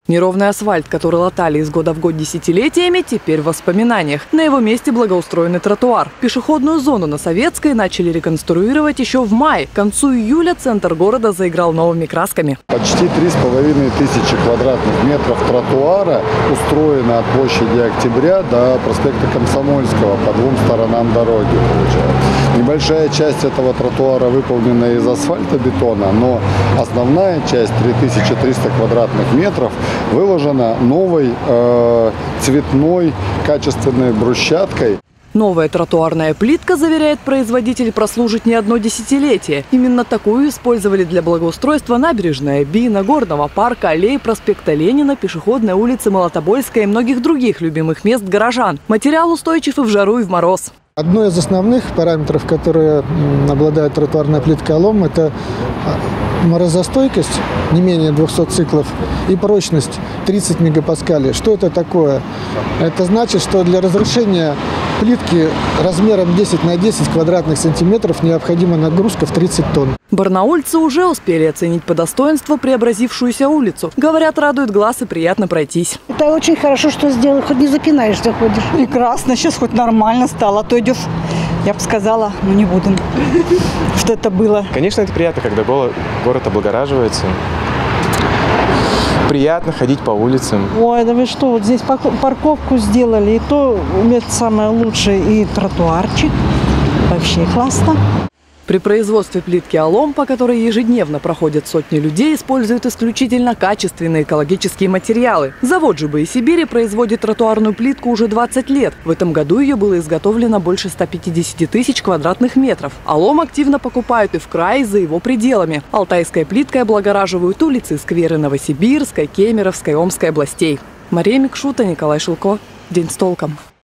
Неровный асфальт, который латали из года в год десятилетиями, теперь в воспоминаниях. На его месте благоустроенный тротуар. Пешеходную зону на Советской начали реконструировать еще в мае. К концу июля центр города заиграл новыми красками. Почти 3500 квадратных метров тротуара устроено от площади Октября до проспекта Комсомольского по двум сторонам дороги. Получается. Небольшая часть этого тротуара выполнена из асфальтобетона, но основная часть 3300 квадратных метров выложена новой цветной качественной брусчаткой. Новая тротуарная плитка, заверяет производитель, прослужит не одно десятилетие. Именно такую использовали для благоустройства набережной Оби, Нагорного парка, аллей проспекта Ленина, пешеходной улицы Молотобойской и многих других любимых мест горожан. Материал устойчив и в жару, и в мороз. Одно из основных параметров, которые обладает тротуарная плитка «Алом», это морозостойкость не менее 200 циклов и прочность 30 мегапаскалей. Что это такое? Это значит, что для разрушения плитки размером 10 на 10 квадратных сантиметров необходима нагрузка в 30 тонн. Барнаульцы уже успели оценить по достоинству преобразившуюся улицу. Говорят, радует глаз и приятно пройтись. Это очень хорошо, что сделали, хоть не запинаешься, ходишь. Прекрасно, сейчас хоть нормально стало, а то идешь, я бы сказала, но не буду, что это было. Конечно, это приятно, когда город облагораживается. Приятно ходить по улицам. Ой, да вы что, вот здесь парковку сделали, и то это самое лучшее, и тротуарчик. Вообще классно. При производстве плитки «Алом», по которой ежедневно проходят сотни людей, используют исключительно качественные экологические материалы. Завод ЖБ и Сибири производит тротуарную плитку уже 20 лет. В этом году ее было изготовлено больше 150 тысяч квадратных метров. «Алом» активно покупают и в крае, и за его пределами. Алтайской плиткой облагораживают улицы и скверы Новосибирской, Кемеровской, Омской областей. Мария Микшута, Николай Шилко. День с толком.